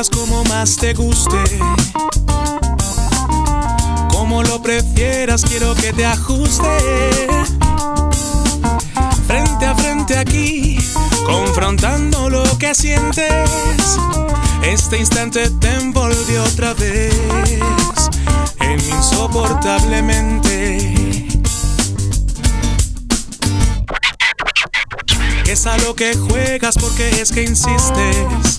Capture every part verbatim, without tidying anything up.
prefieras, como más te guste. Como lo prefieras, quiero que te ajuste. Frente a frente aquí, confrontando lo que sientes. Este instante te envolvió otra vez en mí insoportablemente. Es a lo que juegas porque es que insistes.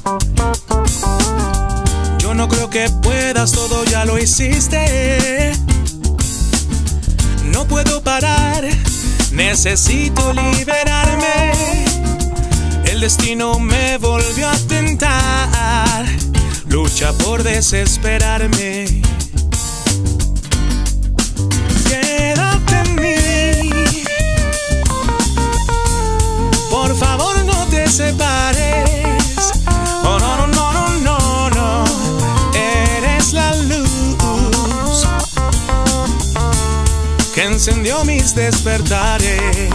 Yo no creo que puedas, todo ya lo hiciste. No puedo parar, necesito liberarme. El destino me volvió a tentar. Lucha por desesperarme. Quédate en mí. Por favor, no te separes. Oh, no, no, no, no, no, no. Eres la luz que encendió mis despertares.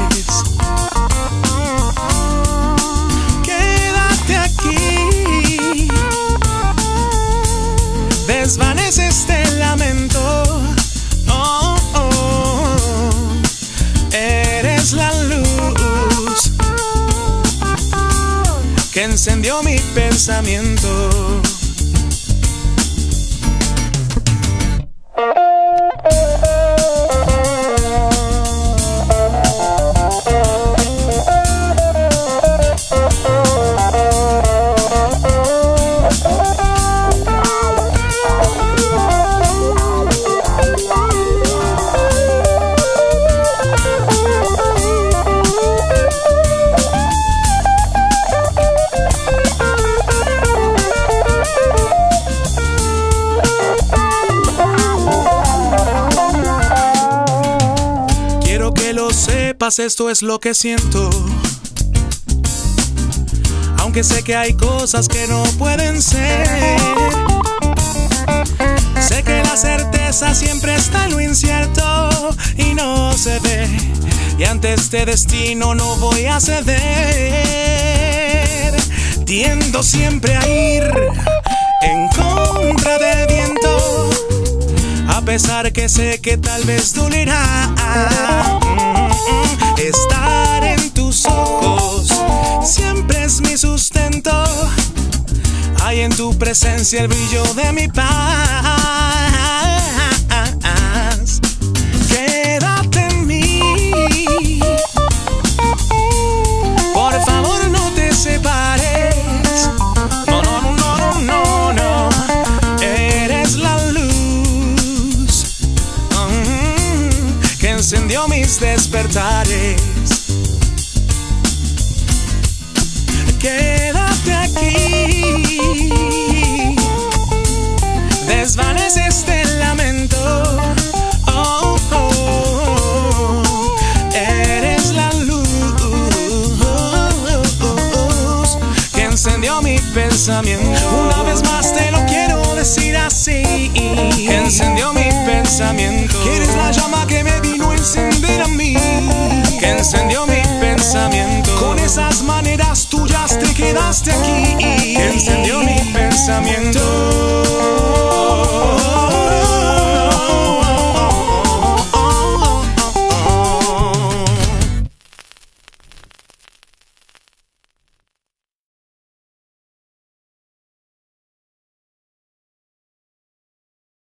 Quédate aquí. Desvanece este lamento. Oh, oh. Eres la luz que encendió mi pensamiento. Esto es lo que siento. Aunque sé que hay cosas que no pueden ser. Sé que la certeza siempre está en lo incierto y no se ve. Y ante este destino no voy a ceder. Tiendo siempre a ir en contra del viento, a pesar que sé que tal vez dolerá. Estar en tus ojos siempre es mi sustento. Hay en tu presencia el brillo de mi paz. Quédate en mí. Por favor, no te separes. No, no, no, no, no, no. Eres la luz mm, que encendió mis despertares. Quédate aquí. Desvanece este lamento. Oh, oh, oh. Eres la luz que encendió mi pensamiento. Una vez más te lo quiero decir así. Que encendió mi pensamiento. Que eres la llama que me vino a encender a mí. Que encendió mi pensamiento. Con esas maneras tuyas te quedaste aquí. Que encendió mi pensamiento.